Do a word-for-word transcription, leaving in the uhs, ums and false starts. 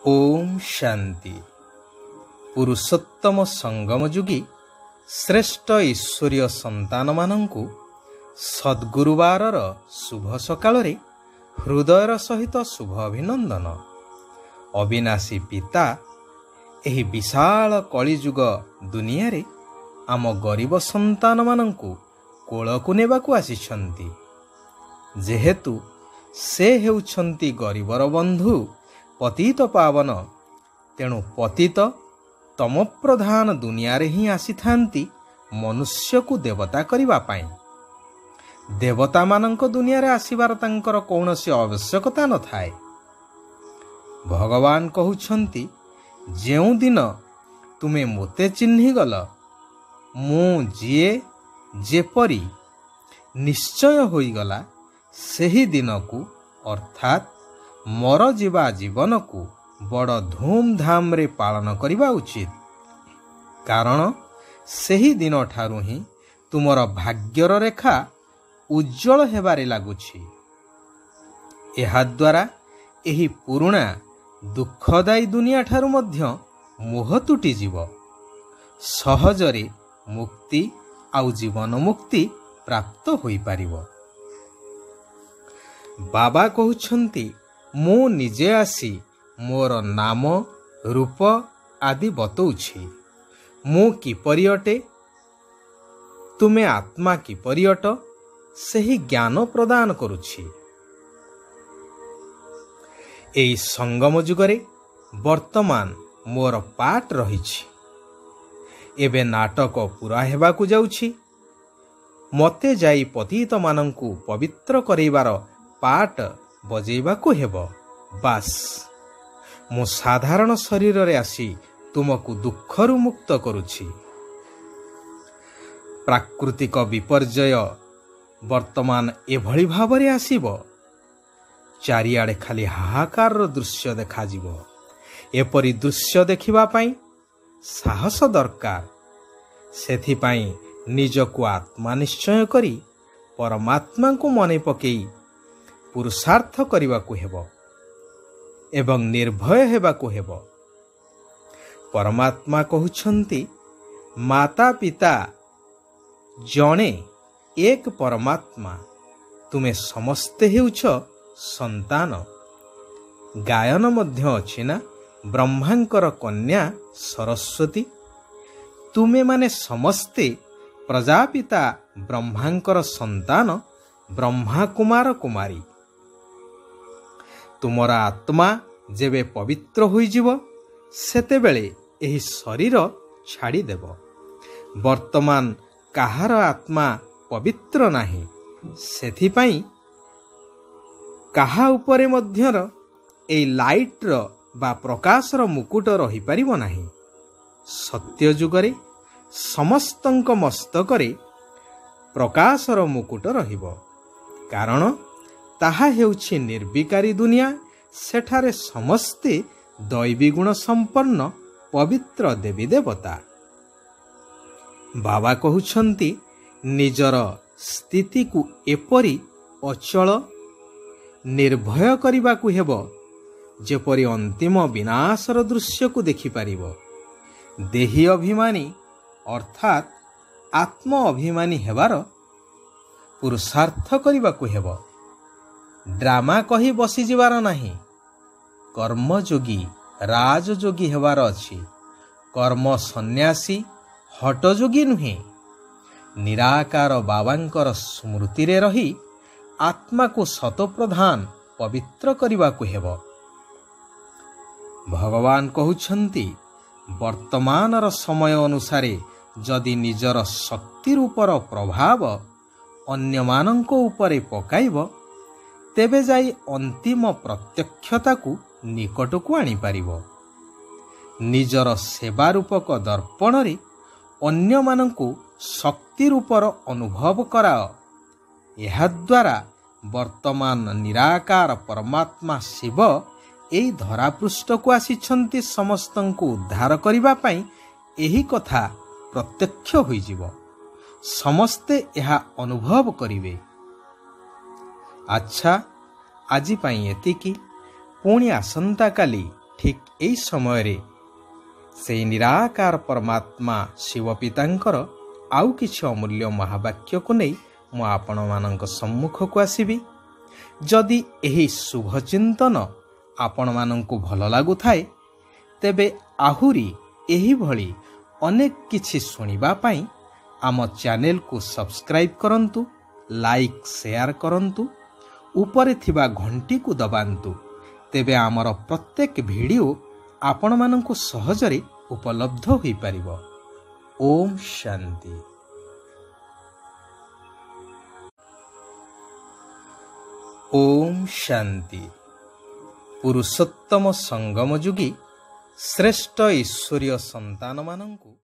ओम शांति। पुरुषोत्तम संगम जुगी श्रेष्ठ ईश्वरीय संतान मानंकु सद्गुरुवार शुभ सकाल हृदयर सहित शुभ अभिनंदन। अविनाशी पिता एही विशाल कलिजुग दुनिया रे आम गरीब संतान मानंकु कोलकु नेबाकु आसिछंती। जेहेतु से हेउछंती गरीबर बंधु पतित पावन, तेणु पतित तम प्रधान दुनिया रे ही आसी थांती मनुष्य को देवता करिबा पाई। देवता मानक दुनिया रे आसीबार तांकर कौनसी आवश्यकता न थाए। भगवान कहउछंती, जेउ दिन तुमे मोते चिन्हि गल, मु जिए जेपरी निश्चय होई गला, सेही दिन को अर्थात मर जीवा जीवन को बड़ धूमधाम रे पालन करिबा उचित। कारण सेही दिन ठारू ही तुमर भाग्यर रेखा उज्जवल हेबारे लागुछि। एहा द्वारा एही पुरुणा दुखदायी दुनिया ठारू मध्य मोह तुटी जीव। सहजरे मुक्ति आउ जीवन मुक्ति प्राप्त होई पारिबो। बाबा कहउछंती, मु निजे आसी मोर नाम रूप आदि बतौछि। मु किपरि अटे, तुमे आत्मा किपरि अट, सेही ज्ञान प्रदान करुछि। एई संगम जुगरे वर्तमान मोर पाठ रहिछि। एबे नाटक पूरा हेबाकु जाउछि। मते जाई पतित मानंकु पवित्र करैबार पाठ बजेबाकु हेबो। बास मु साधारण शरीर रे आसी तुमको दुखरु मुक्त करुछि। प्राकृतिक विपर्यय वर्तमान एभली भावरे आसीबो, चारिआडे खाली हाहाकार दृश्य देखा जिवो। एपरी दृश्य देखिबा पाई साहस दरकार। सेथि पाई निजको आत्मा निश्चय करी परमात्मा को मने पकेई पुरुषार्थ करबाकू हेबो एवं निर्भय हेबाकू हेबो। परमात्मा कहउछंती, माता पिता जणे एक परमात्मा, तुमे समस्ते हेउछ संतान। गायन मध्य अछि ना, ब्रह्मांकर कन्या सरस्वती, तुमे माने समस्ते प्रजापिता ब्रह्मांकर संतान, ब्रह्मा कुमार कुमारी। तुमरा आत्मा जेबे पवित्र होई जीवो, सेते बेले एही शरीर छाड़ी देबो। वर्तमान काहार आत्मा पवित्र नाही, सेथि पई काहा उपरे मध्यर एई लाइट रो बा प्रकाश रो मुकुट रही परिबो नाही। सत्य जुगरे समस्तंक मस्तकरे प्रकाश रो मुकुट रहिबो। कारण ताहा हेउछि निर्विकारी दुनिया। सेठारे समस्ते दैवी गुण संपन्न पवित्र देवी देवता। बाबा कहउछंती, निजर स्थिति को एपरी अचल निर्भय करिबाकू हेबो, जेपरी अंतिम विनाशर दृश्य को देखि पारिबो। देही अभिमानी अर्थात आत्म अभिमानी हेबार पुरुषार्थ करिबाकू हेबो। ड्रामा कही बसी जिबार नाही। कर्मयोगी राजयोगी हेबार अछि। कर्म सन्यासी हटयोगी नुहे। निराकार बाबांकर स्मृति रे रही आत्मा को शतप्रधान पवित्र करिबाकू हेबो। भगवान कहउछंती, वर्तमानर समय अनुसारे जदि निजर शक्ति रूपर प्रभाव अन्य मानंको उपरे पकाइब, तेबे जाई अंतिम प्रत्यक्षता को निकट को आनी पारिबो। निजर सेवा रूपक दर्पण रे अन्य मानंको शक्ति रूपर अनुभव कराओ। एहा द्वारा वर्तमान निराकार परमात्मा शिव एई धरापृष्ठ को आसिछंती समस्तंको उद्धार करिबा पाई। एही कथा प्रत्यक्ष होई जीवो। समस्ते एहा अनुभव करिवे। अच्छा, आजी पाई एतिकी। पुणी आसंता काली ଠିକ୍ ଏହି ସମୟରେ ସେହି ନିରାକାର ପରମାତ୍ମା ଶିବ ପିତାଙ୍କର ଆଉ କିଛି ଅମୂଲ୍ୟ ମହାବାକ୍ୟକୁ ନେଇ ମୁଁ ଆପଣମାନଙ୍କ ସମ୍ମୁଖକୁ ଆସିବି। ଯଦି ଏହି ଶୁଭ ଚିନ୍ତନ ଆପଣମାନଙ୍କୁ ଭଲ ଲାଗୁଥାଏ, ତେବେ ଆହୁରି ଏହିଭଳି ଅନେକ କିଛି ଶୁଣିବା ପାଇଁ ଆମ ଚ୍ୟାନେଲକୁ ସବସ୍କ୍ରାଇବ୍ କରନ୍ତୁ, ଲାଇକ୍ ସେୟାର କରନ୍ତୁ, ଉପରେ ଥିବା ଘଣ୍ଟିକୁ ଦବାନ୍ତୁ। ତେବେ ଆମର ପ୍ରତ୍ୟେକ ଭିଡ଼ିଓ ଆପଣମାନଙ୍କୁ ସହଜରେ ଉପଲବ୍ଧ ହୋଇପାରିବ। ଓମ୍ ଶାନ୍ତି। ଓମ୍ ଶାନ୍ତି। ପୁରୁଷୋତ୍ତମ ସଙ୍ଗମ ଯୁଗୀ ଶ୍ରେଷ୍ଠ ଈଶ୍ୱରୀୟ ସନ୍ତାନମାନଙ୍କୁ